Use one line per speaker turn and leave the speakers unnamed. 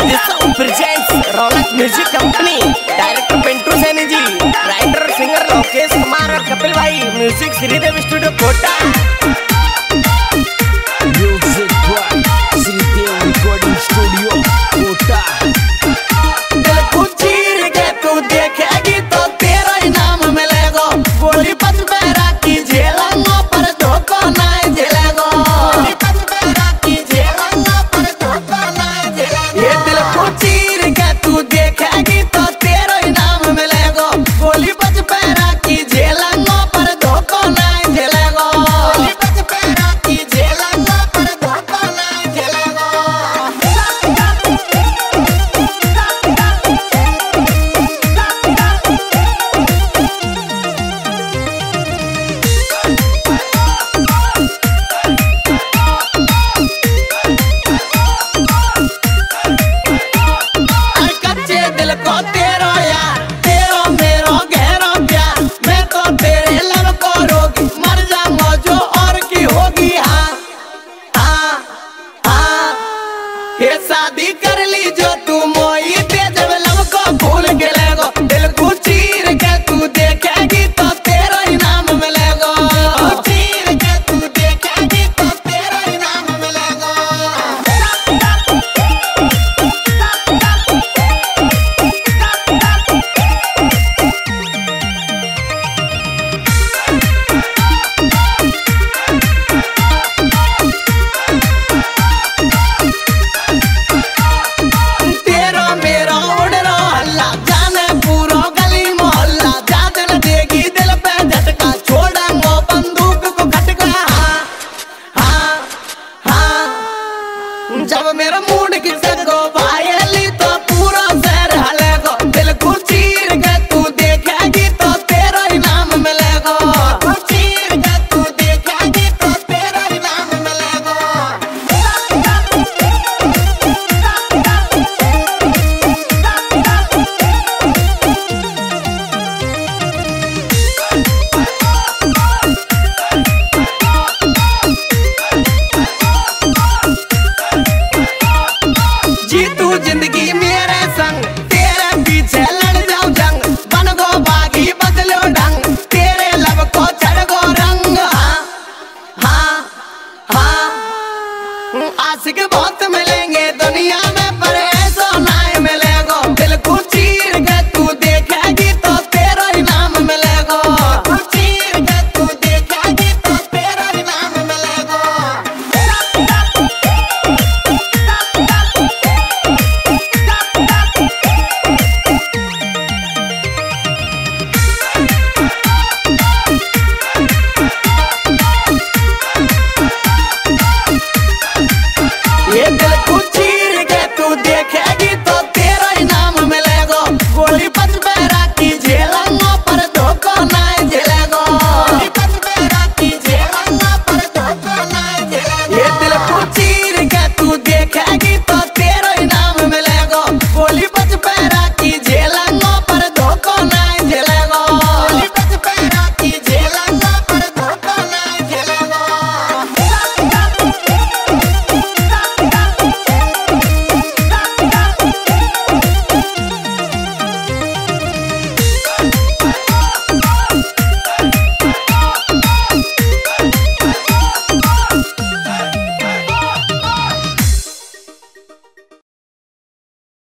This song presents Raunak music company, director Pintu Saini ji, writer singer Lokesh Kumar और कपिल भाई, music Shridev studio Kota.
Music by Shridev recording studio Kota.
दिल को चीर के तू देखेगी तो तेरा इनाम मिलेगा, गोली बच बैरा की झेलूंगा पर धोखा नहीं झेलेगा, गोली बच बैरा की झेलूंगा पर धोखा नहीं झेलेगा। ये दिल को चीर के तू देखेगी तो तेरा इनाम मिलेगा, गोली बच बैरा की झेलूंगा पर धोखा नहीं झेलेगा, गोली बच बैरा की झेलूंगा पर धोखा नहीं झेलेगा। कच्चे दिल को तेरा यार, तेरा मेरा गहरा प्यार, मैं तो तेरे लब को रोगी, मर जाऊंगा जो और की होगी। हाँ हाँ हाँ, ये शादी कर ली जो तू मोई दे, जब लब को भूल के लेगो, दिल को चीर के तू देखेगी तो तेरा इनाम मिलेगा, चीर के तू देखेगी तो तेरा इनाम मिलेगा। तेरा मेरा उड़ रहा हल्ला, जाने पूरा गली मोहल्ला, जादन देगी दिल पे झटका, छोड़ूंगा बंदूक को खटका। हाँ हाँ, जब मेरा मूड खिसको वायली तो पूरा शहर हलेगा, दिल को चीर के तू देखेगी तो तेरा इनाम मिलेगा, चीर के तू देखेगी तो तेरा इनाम मिलेगा। जी तू जिंदगी मेरे संग